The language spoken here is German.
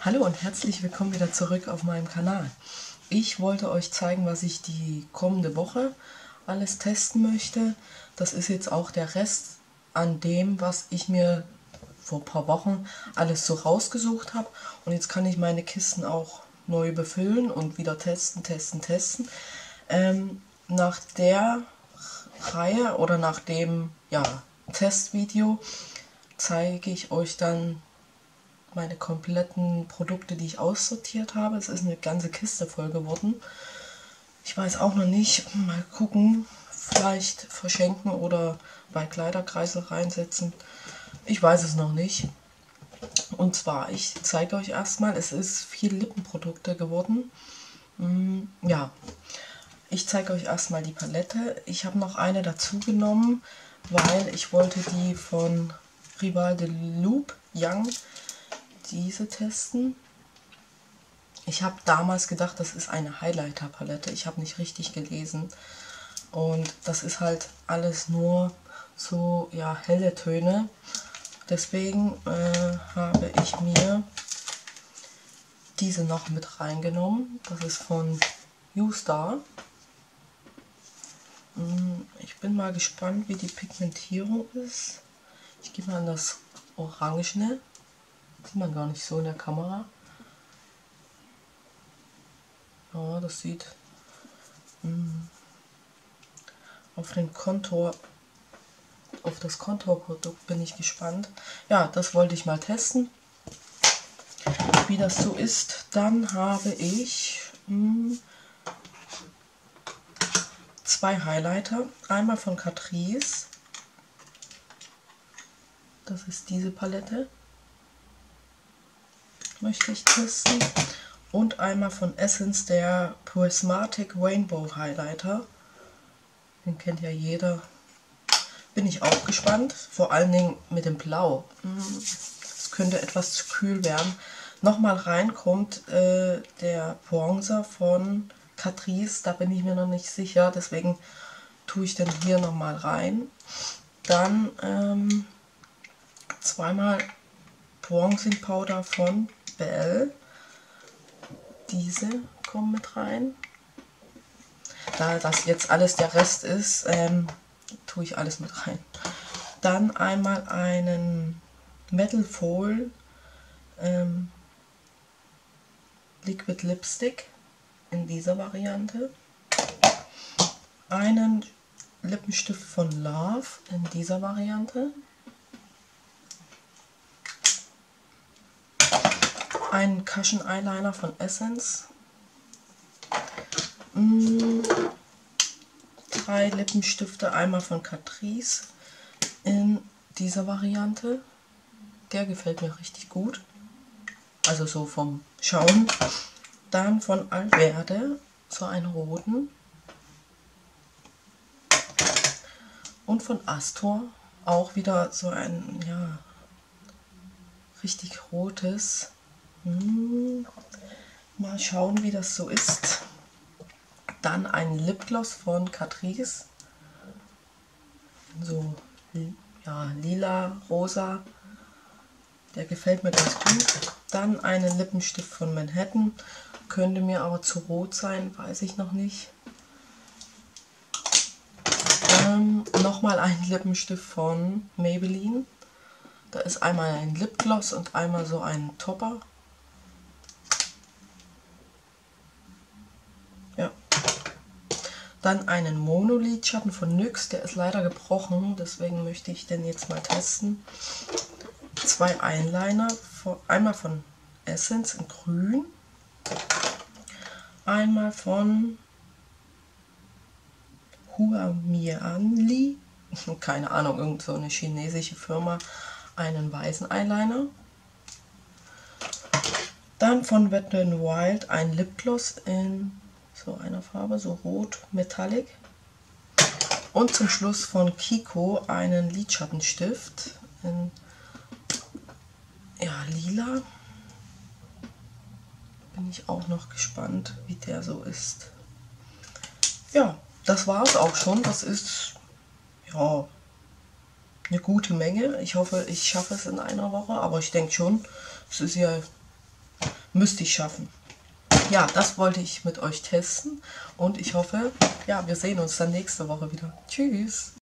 Hallo und herzlich willkommen wieder zurück auf meinem Kanal. Ich wollte euch zeigen, was ich die kommende Woche alles testen möchte. Das ist jetzt auch der Rest an dem, was ich mir vor ein paar Wochen alles so rausgesucht habe. Und jetzt kann ich meine Kisten auch neu befüllen und wieder testen. Nach der Reihe oder nach dem Testvideo zeige ich euch dann meine kompletten Produkte, die ich aussortiert habe. Es ist eine ganze Kiste voll geworden. Ich weiß auch noch nicht. Mal gucken. Vielleicht verschenken oder bei Kleiderkreisel reinsetzen. Ich weiß es noch nicht. Und zwar, ich zeige euch erstmal, es ist viel Lippenprodukte geworden. Ja, ich zeige euch erstmal die Palette. Ich habe noch eine dazu genommen, weil ich wollte die von Rival de Loup Young diese testen. Ich habe damals gedacht, das ist eine Highlighter-Palette. Ich habe nicht richtig gelesen. Und das ist halt alles nur so helle Töne. Deswegen habe ich mir diese noch mit reingenommen. Das ist von U-Star. Ich bin mal gespannt, wie die Pigmentierung ist. Ich gehe mal an das Orangene. Sieht man gar nicht so in der Kamera. Ja, das sieht auf den Kontur, auf das Konturprodukt bin ich gespannt. Ja, das wollte ich mal testen, wie das so ist. Dann habe ich zwei Highlighter. Einmal von Catrice. Das ist diese Palette. Möchte ich testen. Und einmal von Essence der Prismatic Rainbow Highlighter. Den kennt ja jeder. Bin ich auch gespannt. Vor allen Dingen mit dem Blau. Es könnte etwas zu kühl werden. Nochmal reinkommt der Bronzer von Catrice. Da bin ich mir noch nicht sicher. Deswegen tue ich den hier nochmal rein. Dann zweimal Bronzing Powder von Belle. Diese kommen mit rein. Da das jetzt alles der Rest ist, tue ich alles mit rein. Dann einmal einen Metal Foil Liquid Lipstick in dieser Variante. Einen Lippenstift von Love in dieser Variante. Einen Cushion Eyeliner von Essence. 3 Lippenstifte, einmal von Catrice in dieser Variante. Der gefällt mir richtig gut. Also so vom Schauen. Dann von Alverde so einen roten. Und von Astor auch wieder so ein richtig rotes. Mal schauen, wie das so ist. Dann ein Lipgloss von Catrice. So lila, rosa. Der gefällt mir ganz gut. Dann einen Lippenstift von Manhattan. Könnte mir aber zu rot sein, weiß ich noch nicht. Nochmal ein Lippenstift von Maybelline. Da ist einmal ein Lipgloss und einmal so ein Topper. Ja. Dann einen Monolidschatten von NYX, der ist leider gebrochen, deswegen möchte ich den jetzt mal testen. 2 Eyeliner, einmal von Essence in grün, einmal von Huamianli, keine Ahnung, irgend so eine chinesische Firma, einen weißen Eyeliner. Dann von Wet n Wild ein Lipgloss in so einer Farbe, so rot Metallic. Und zum Schluss von Kiko einen Lidschattenstift in lila. Bin ich auch noch gespannt, wie der so ist. Ja, das war es auch schon. Das ist eine gute Menge. Ich hoffe, ich schaffe es in einer Woche, aber ich denke schon. Es ist ja müsste ich schaffen. Ja, das wollte ich mit euch testen und ich hoffe, ja, wir sehen uns dann nächste Woche wieder. Tschüss!